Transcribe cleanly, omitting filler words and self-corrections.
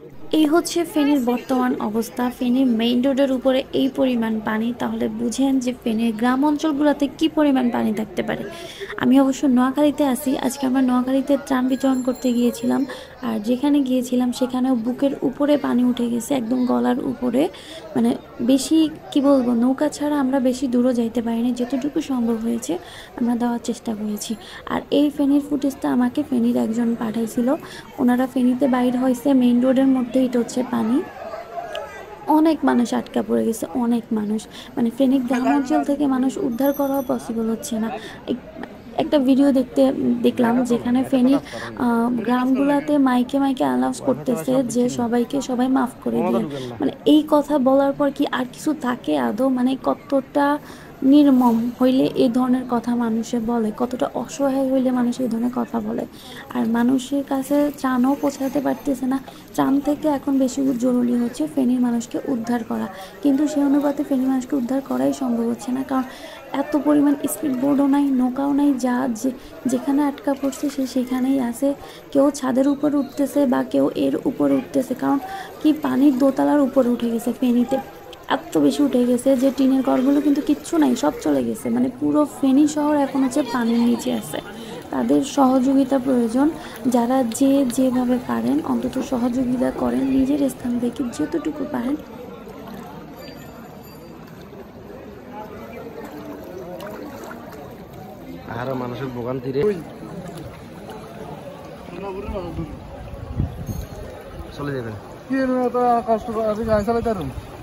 এই হচ্ছে ফেনীর বর্তমান অবস্থা। ফেনীর মেইন রোডের উপরে এই পরিমাণ পানি, তাহলে বুঝেন যে ফেনীর গ্রাম অঞ্চলগুলোতে কি পরিমাণ পানি থাকতে পারে। আমি অবশ্য নোয়াখালীতে আছি, আজকে আমরা নোয়াখালীতে ত্রাণ বিতরণ করতে গিয়েছিলাম। আর যেখানে গিয়েছিলাম সেখানেও বুকের উপরে পানি উঠে গেছে, একদম গলার উপরে। মানে বেশি কি বলবো, নৌকা ছাড়া আমরা বেশি দূরও যাইতে পারিনি, যতটুকু সম্ভব হয়েছে আমরা দেওয়ার চেষ্টা করেছি। আর এই ফেনীর ফুটেজটা আমাকে ফেনীর একজন পাঠাইছিল। ওনারা ফেনীতে বাইর হয়েছে, মেইন রোডের মধ্যে এটা হচ্ছে পানি। অনেক মানুষ আটকা পড়ে গেছে, অনেক মানুষ। মানে ফেনী গ্রাম অঞ্চল থেকে মানুষ উদ্ধার করাও পসিবল হচ্ছে না। একটা ভিডিও দেখলাম যেখানে ফেনীর গ্রামগুলাতে মাইকে মাইকে অ্যানাউন্স করতেছে যে সবাই মাফ করে দিয়ে। মানে এই কথা বলার পর কি আর কিছু থাকে আদৌ? মানে কতটা নির্মম হইলে এই ধরনের কথা মানুষে বলে, কতটা অসহায় হইলে মানুষ এই ধরনের কথা বলে। আর মানুষের কাছে ত্রাণও পৌঁছাতে পারতেছে না। ত্রাণ থেকে এখন বেশি জরুরি হচ্ছে ফেনীর মানুষকে উদ্ধার করা, কিন্তু সে অনুপাতে ফেনীর মানুষকে উদ্ধার করাই সম্ভব হচ্ছে না। কারণ এত পরিমাণ স্পিড বোটও নাই, নৌকাও নাই, যা যেখানে আটকা পড়ছে সে সেখানেই আছে। কেউ ছাদের উপর উঠতেছে বা কেউ এর উপরে উঠতেছে, কারণ কি পানির দোতলার উপরে উঠে গেছে ফেনীতে। এত বেশি উঠে গেছে যে টিনের ঘরগুলো কিন্তু কিচ্ছু নাই, সব চলে গেছে। মানে পুরো ফেনী শহর এখন হচ্ছে পানির নিচে আছে। তাদের সহযোগিতা প্রয়োজন। যারা যেভাবে পারেন অন্তত সহযোগিতা করেন, নিজের স্থান থেকে যতটুকু পারেন। আর মানুষের ভোগান্তিরে চলে যাবেন। কি কষ্ট চালাইতে